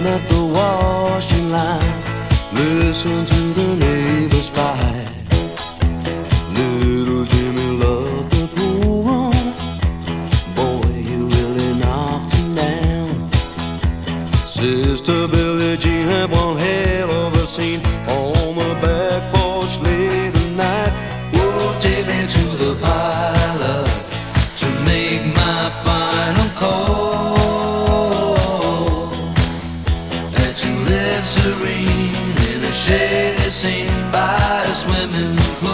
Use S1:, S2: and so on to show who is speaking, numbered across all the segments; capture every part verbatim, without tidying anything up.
S1: at the washing line, listen to the neighbors fight. Little Jimmy loved the pool room. Boy, you really knocked him down. Sister Billie Jean had one hell of a scene on the back porch late at night. Oh, take me to the parlor to make my final call. And to live serene in a shady scene by a swimming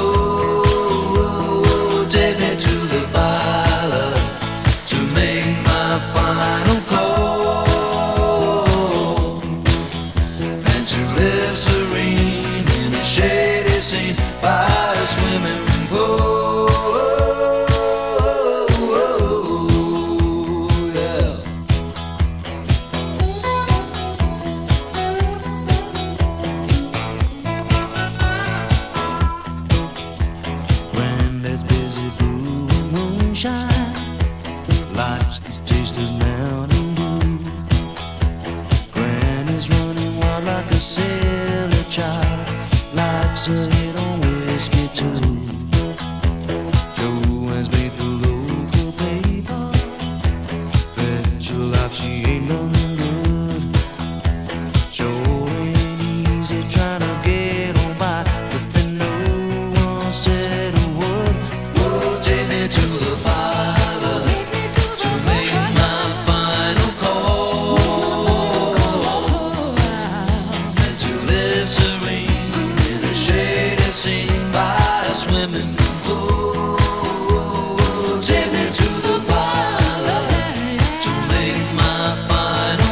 S1: pool. Take me to the parlor to make my final call. And to live serene in a shady scene by a swimming pool. Life's the taste of Mountain Dew. Granny's running wild like a silly child, likes a hit on whiskey too. Joanne's made the local paper, bet your life she ain't nothing good. Sure ain't easy trying to get on by, but then no one said a word. Oh, take me to the parlor to make my final call. And to live serene in a shady scene by a swimming pool. Take me to the parlor to make my final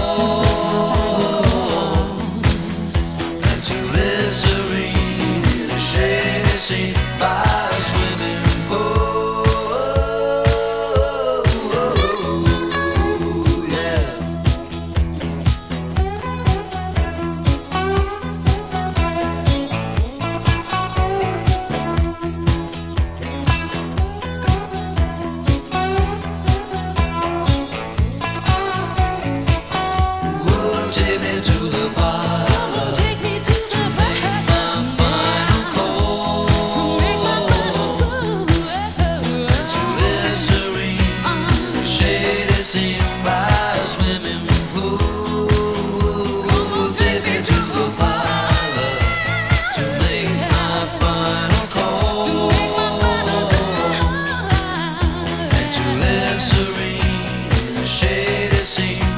S1: call. And to live serene in a shady scene by a swimming pool. Take me to the parlor to make my final call. And to live serene in a shady scene by a swimming pool. Take me to the parlor to make my final call. And to live serene in a shady scene